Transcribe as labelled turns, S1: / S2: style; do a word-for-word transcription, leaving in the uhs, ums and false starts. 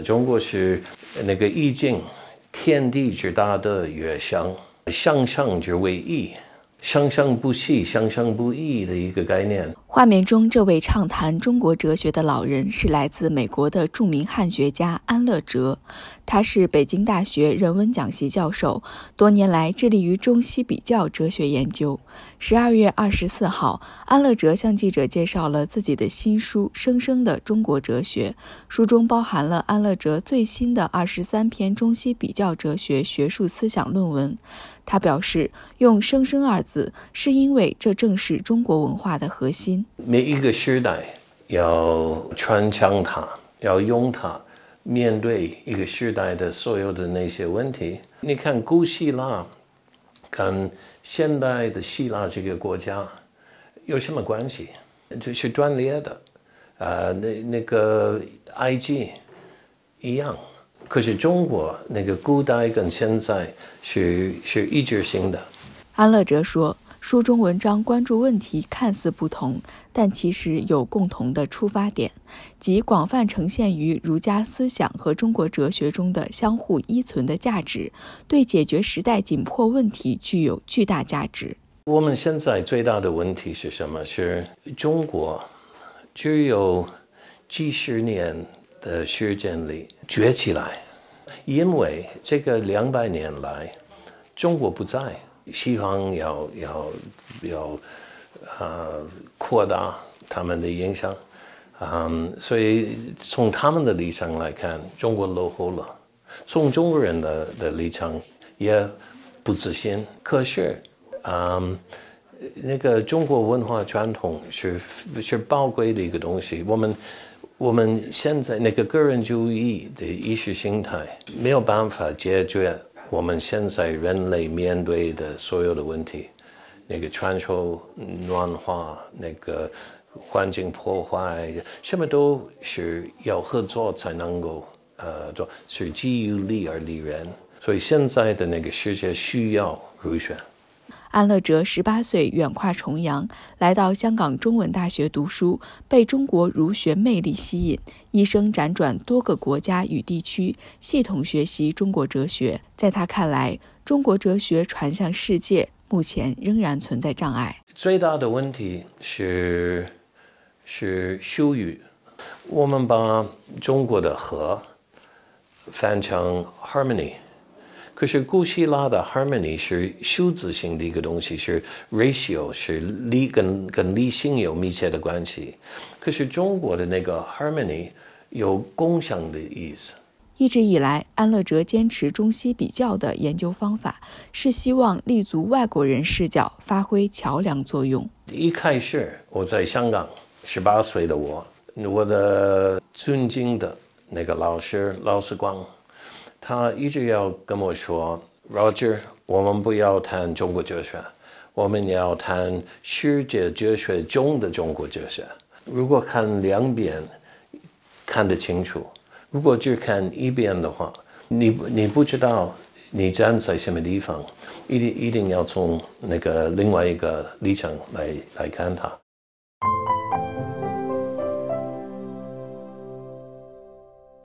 S1: 中国是那个易经，天地之大的乐章，上上之为易，生生不息，生生不息的一个概念。
S2: 画面中，这位畅谈中国哲学的老人是来自美国的著名汉学家安乐哲，他是北京大学人文讲席教授，多年来致力于中西比较哲学研究。十二月二十四号，安乐哲向记者介绍了自己的新书《生生的中国哲学》，书中包含了安乐哲最新的二十三篇中西比较哲学学术思想论文。他表示，用“生生”二字，是因为这正是中国文化的核心。
S1: 每一个时代要传承它，要用它，面对一个时代的所有的那些问题。你看古希腊跟现代的希腊这个国家有什么关系？就是断裂的，呃，那那个埃及一样。可是中国那个古代跟现在是是一致性的。
S2: 安乐哲说，书中文章关注问题看似不同，但其实有共同的出发点，即广泛呈现于儒家思想和中国哲学中的相互依存的价值，对解决时代紧迫问题具有巨大价值。
S1: 我们现在最大的问题是什么？是中国只有几十年的时间里崛起来，因为这个两百年来，中国不在，西方要要要呃扩大他们的影响，嗯，所以从他们的立场来看，中国落后了；从中国人的的立场也不自信。可是，嗯，那个中国文化传统是是宝贵的一个东西，我们。我们现在那个个人主义的意识形态没有办法解决我们现在人类面对的所有的问题，那个全球暖化，那个环境破坏，什么都是要合作才能够呃做，是基于利而利人，所以现在的那个世界需要儒学。
S2: 安乐哲十八岁远跨重洋，来到香港中文大学读书，被中国儒学魅力吸引，一生辗转多个国家与地区，系统学习中国哲学。在他看来，中国哲学传向世界，目前仍然存在障碍。
S1: 最大的问题是是修语，我们把中国的和翻成 harmony。可是古希腊的 harmony 是数字性的一个东西，是 ratio， 是理跟跟理性有密切的关系。可是中国的那个 harmony 有共享的意思。
S2: 一直以来，安乐哲坚持中西比较的研究方法，是希望立足外国人视角，发挥桥梁作用。
S1: 一开始我在香港，十八岁的我，我的尊敬的那个老师老师光。他一直要跟我说 ，Roger， 我们不要谈中国哲学，我们要谈世界哲学中的中国哲学。如果看两边看得清楚，如果只看一边的话，你你不知道你站在什么地方，一定一定要从那个另外一个立场来来看它。